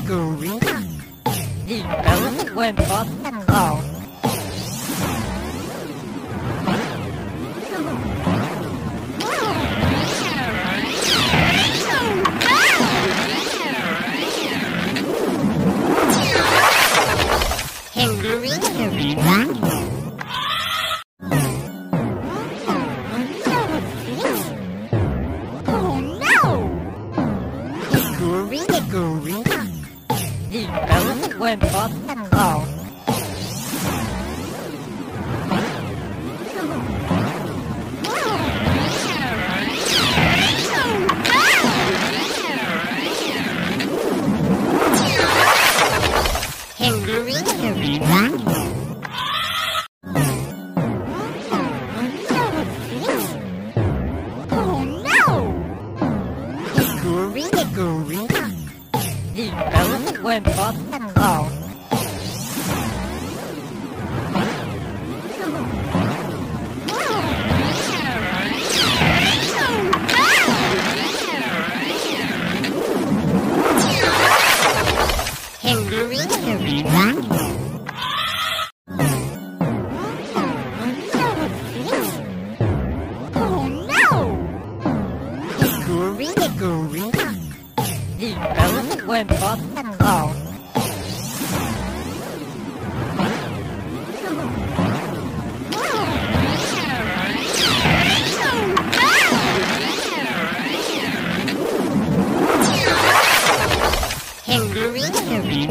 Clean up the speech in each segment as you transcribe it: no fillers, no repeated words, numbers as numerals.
Hickory. The elephant went up and down. Hickory, Hickory. Oh no! Hickory, Hickory. The elephant went up and down. Hickory, Hickory. Oh no! Hickory, Hickory. The elephant went up and down. Hickory, Hickory. Oh no! Hickory, Hickory. The elephant went up and down. Hickory, Hickory.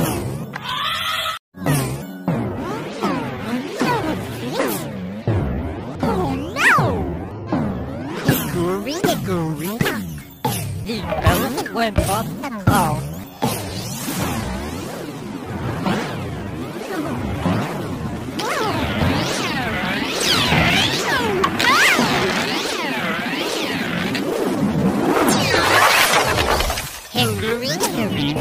Oh no! Hickory, Hickory. The elephant went up and down. Hickory, Hickory.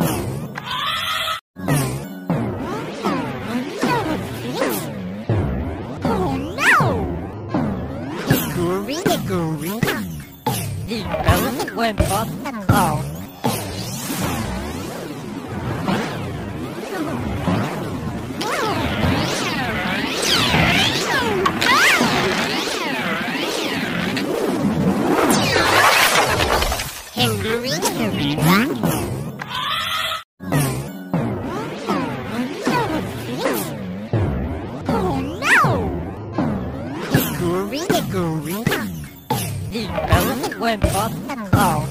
Oh no! Hickory, Hickory. The elephant went up and down. Hickory, Hickory. Oh no! Hickory, Hickory. The elephant went up and down.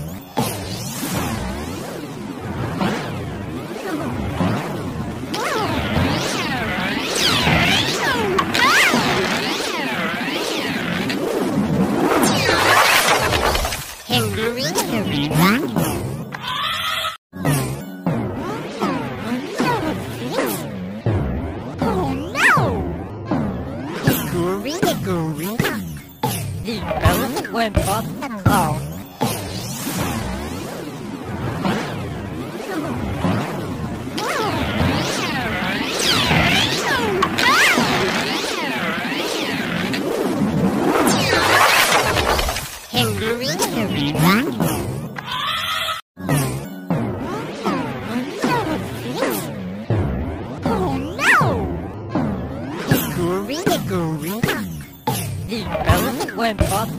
Hickory, Hickory. Oh no! Hickory, Hickory. The elephant went up and down. Hickory, Hickory. Oh no! Hickory, Hickory. The elephant went up